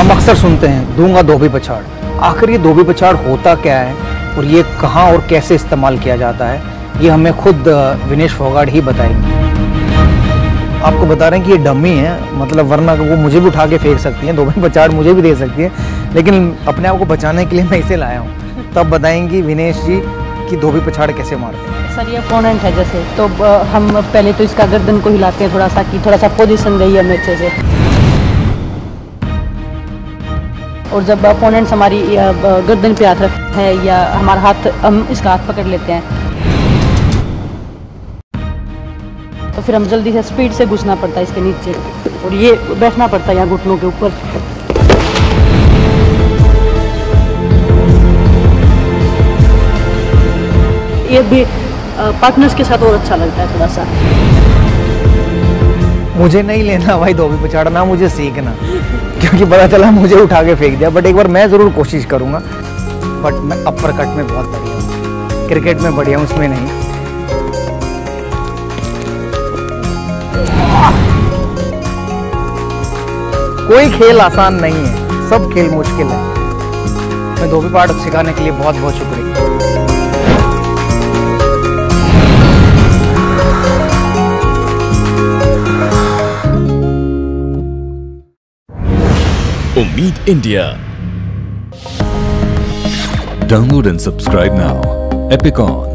हम अक्सर सुनते हैं दूंगा धोबी पछाड़। आखिर ये धोबी पछाड़ होता क्या है और ये कहाँ और कैसे इस्तेमाल किया जाता है, ये हमें खुद विनेश फोगाट ही बताएंगे। आपको बता रहे हैं कि ये डमी है, मतलब वरना वो मुझे भी उठा के फेंक सकती हैं, धोबी पछाड़ मुझे भी दे सकती है, लेकिन अपने आप को बचाने के लिए मैं इसे लाया हूँ। तब बताएंगी विनेश जी कि धोबी पछाड़ कैसे मारते हैं। सर ये अपोनेंट है जैसे, तो हम पहले तो इसका गर्दन को हिलाते हैं थोड़ा सा, कि थोड़ा सा पोजीशन रही हमें अच्छे से। और जब अपोनेंट्स हमारी गर्दन पे हाथ रखते हैं या हमारा हाथ, हम इसका हाथ पकड़ लेते हैं, तो फिर हम जल्दी से स्पीड से घुसना पड़ता है इसके नीचे, और ये बैठना पड़ता है यहाँ घुटनों के ऊपर। ये भी पार्टनर्स के साथ और अच्छा लगता है थोड़ा सा। मुझे नहीं लेना भाई धोबी पछाड़, ना मुझे सीखना, क्योंकि पता चला मुझे उठा के फेंक दिया। बट एक बार मैं ज़रूर कोशिश करूँगा। बट मैं अपर कट में बहुत बढ़िया हूँ, क्रिकेट में बढ़िया हूँ, उसमें नहीं। कोई खेल आसान नहीं है, सब खेल मुश्किल है। मैं धोबी पछाड़ सिखाने के लिए बहुत बहुत शुक्रिया। Umeed India. Download and subscribe now. Epicon.